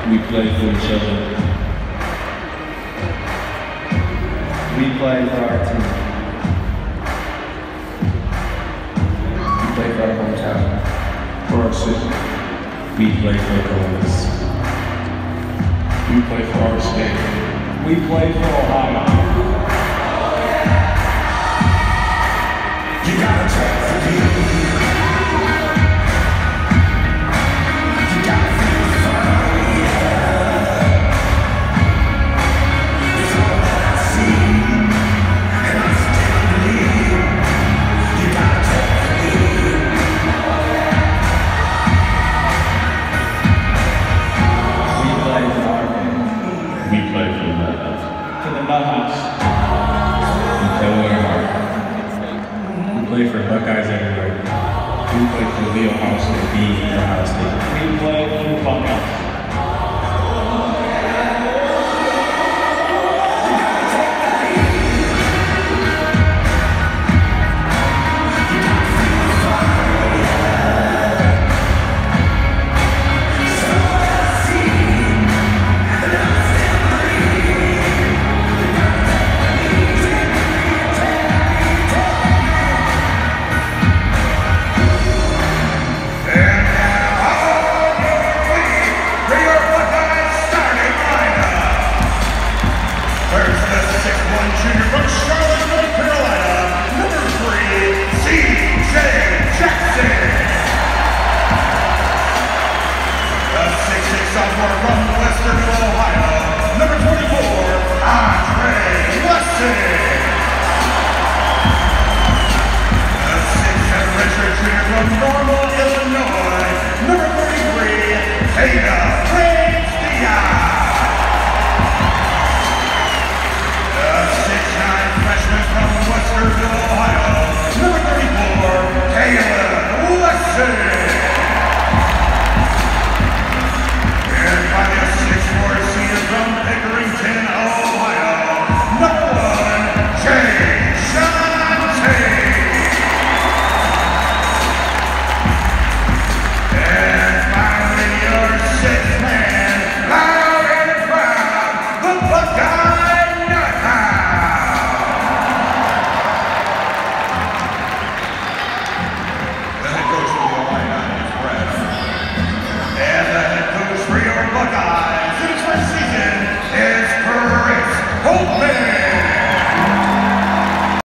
We play for each other. We play for our team. We play for our hometown. For our city. We play for Columbus. We play for our state. We play for Ohio. You gotta tell